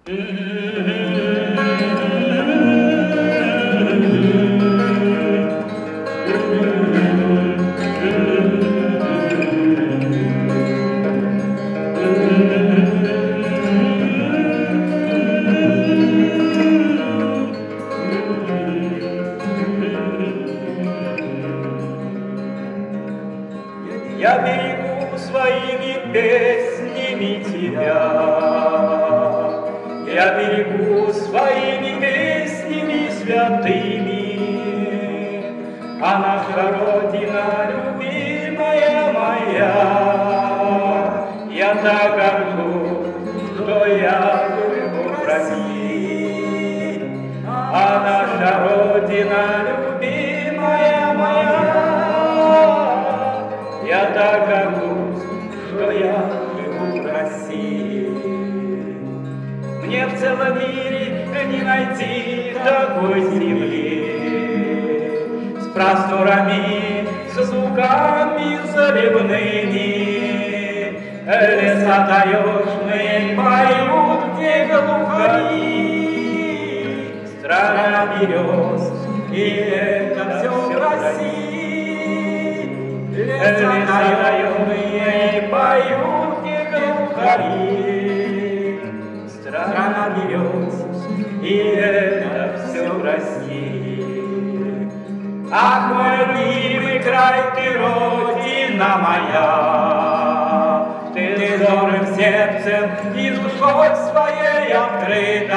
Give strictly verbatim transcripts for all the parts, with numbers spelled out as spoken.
Я берегу своими песнями тебя, я берегу своими песнями святыми, а наша Родина, любимая моя, я так горжусь, что я живу в России, а наша Родина, любимая моя, я так горжусь, что я живу в России. Мне в целом мире не найти такой земли, с просторами, с звуками заливными. Леса таежные поют, где глухари, страна берез, и это все в России. Леса таежные поют, где глухари, страна берез, и это все в России. Ах, мой любимый край, ты родина моя, ты добрым сердцем и душой своей открытой,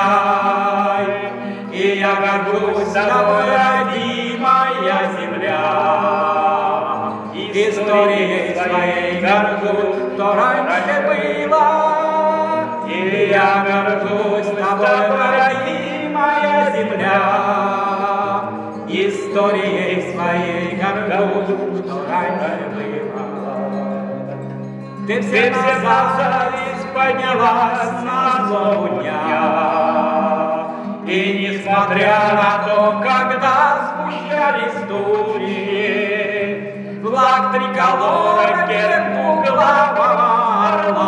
и я горжусь тобой, родимая земля. Историей своей горжусь, что раньше было, и я горжусь тобой, родимая земля. Историей своей горжусь, что раньше было. Ты все на зависть поднялась на злобу дня, и несмотря на то, когда сгущались тучи, флаг триколора двуглавого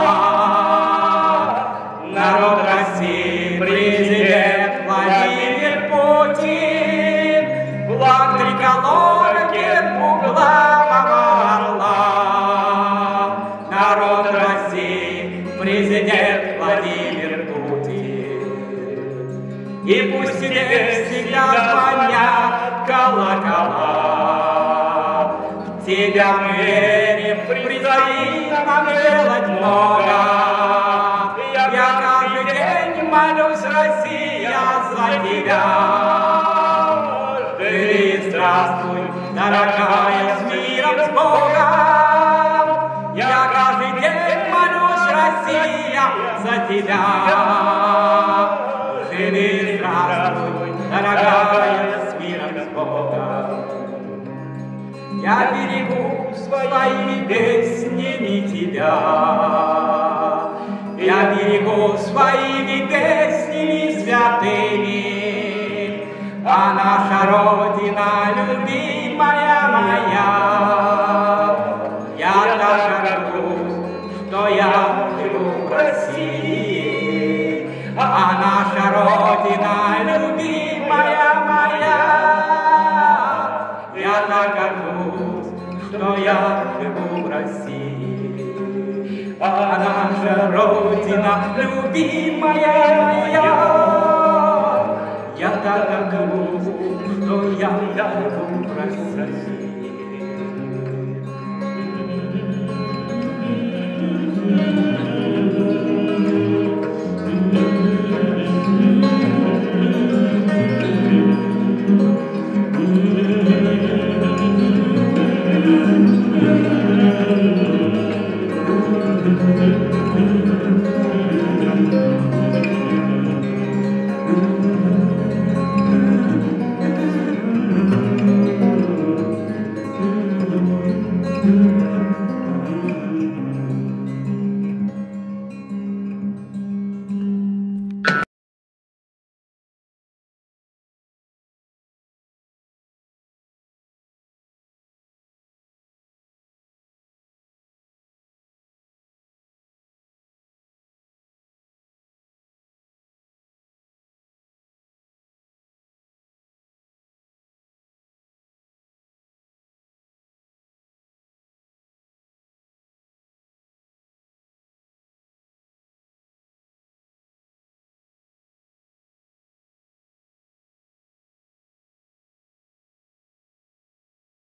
орла, народ России, президент Владимир Путин, флаг триколора двуглавого орла, народ России, президент Владимир Путин. И пусть тебе всегда звонят колокола, в тебя мы верим, предстоит нам делать много. Я каждый день молюсь, Россия, за тебя. Живи, здравствуй, дорогая, с миром, с Богом. Я каждый день молюсь, Россия, за тебя. Живи, здравствуй, дорогая, с миром, с Богом. Я берегу своими песнями тебя, я берегу своими песнями святыми, а наша Родина, любимая моя, я так горжусь, что я живу в России, а наша Родина, любимая моя, я так горжусь, что я живу в России, а наша Родина, любимая моя, я так горжусь, что я живу в России.